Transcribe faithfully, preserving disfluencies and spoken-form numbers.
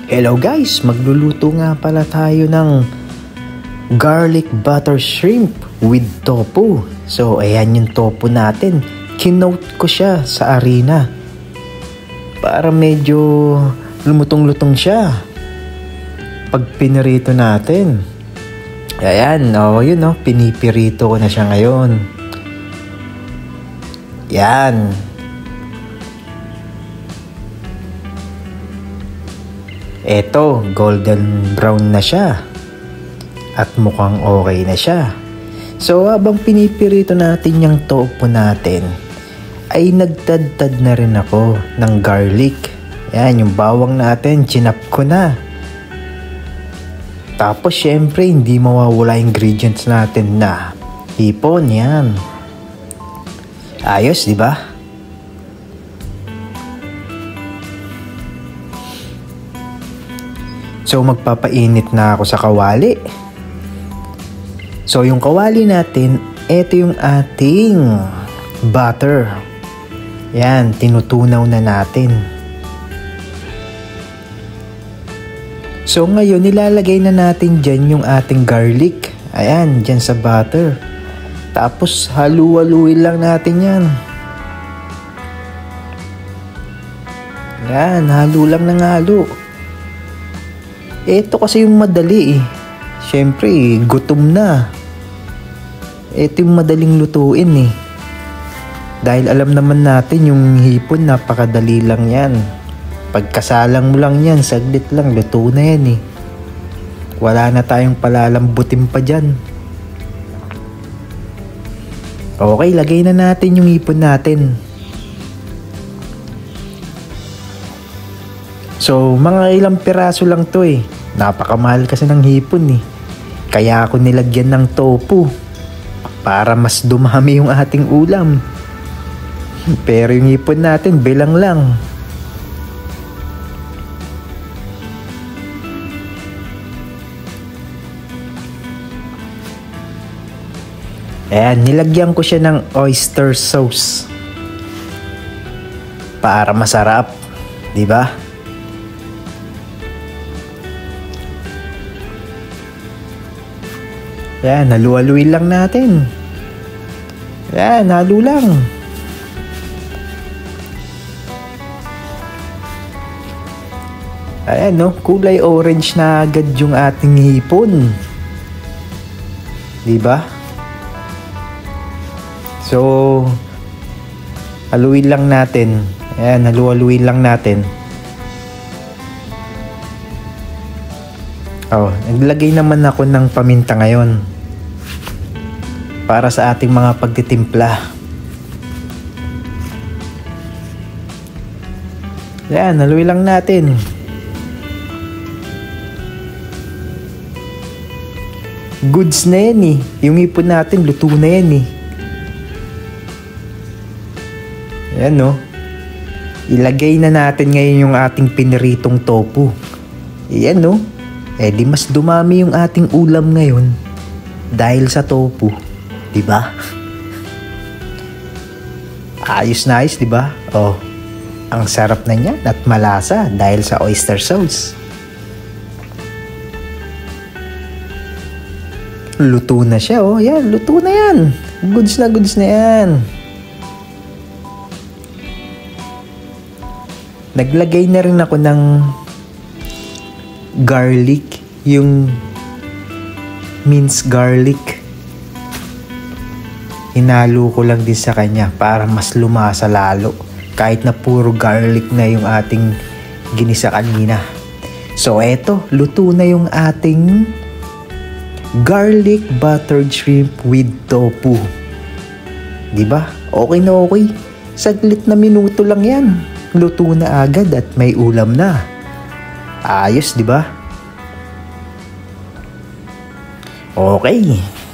Hello guys, magluluto nga pala tayo ng garlic butter shrimp with tofu. So ayan yung tofu natin. Kinote ko siya sa harina para medyo lumutong-lutong siya pag pinirito natin. Ayan, oh, yun oh, pinipirito ko na siya ngayon. Yan. Eto, golden brown na siya. At mukhang okay na siya. So, habang pinipirito natin yung tofu natin, ay nagtadtad na rin ako ng garlic. Yan, yung bawang natin, chinap ko na. Tapos, syempre, hindi mawawala ingredients natin na hipon, yan. Ayos, di ba? So, magpapainit na ako sa kawali. So, yung kawali natin, ito yung ating butter. Yan, tinutunaw na natin. So, ngayon, nilalagay na natin dyan yung ating garlic. Ayan, dyan sa butter. Tapos, halu-haluin lang natin yan. Yan, halo lang ng halo. Ito kasi yung madali eh. Siyempre, gutom na. Ito yung madaling lutuin eh. Dahil alam naman natin yung hipon, napakadali lang yan. Pagkasalang mo lang yan, saglit lang, luto na yan eh. Wala na tayong palalambutin pa dyan. Okay, lagay na natin yung hipon natin. So, mga ilang piraso lang to eh. Napakamahal kasi ng hipon eh. Kaya ako nilagyan ng tofu para mas dumami yung ating ulam. Pero yung hipon natin, bilang lang. Ayan, nilagyan ko siya ng oyster sauce para masarap, di ba? Yan, halu-haluin lang natin. Yan, halo lang. Ayan, no? Kulay orange na agad yung ating hipon. Diba? So, haluin lang natin. Ayan, halu-haluin lang natin. Oh, naglagay naman ako ng paminta ngayon para sa ating mga pagtitimpla. Yan, haluin lang natin. Goods na yan eh. Yung hipon natin, luto na yan eh. Yan no. Ilagay na natin ngayon yung ating piniritong tofu. Yan no. Eh di mas dumami yung ating ulam ngayon dahil sa tofu. Diba? Ayos na ayos, diba? Oh, ang sarap na niya at malasa dahil sa oyster sauce. Luto na siya, oh. Yan, luto na yan. Goods na goods na yan. Naglagay na rin ako ng garlic, yung minced garlic. Hinalo ko lang din sa kanya para mas lumasa lalo kahit na puro garlic na yung ating ginisa kanina. So eto, luto na yung ating garlic buttered shrimp with tofu. Diba? Okay na okay. Saglit na minuto lang yan. Luto na agad at may ulam na. Ayos, diba? Okay.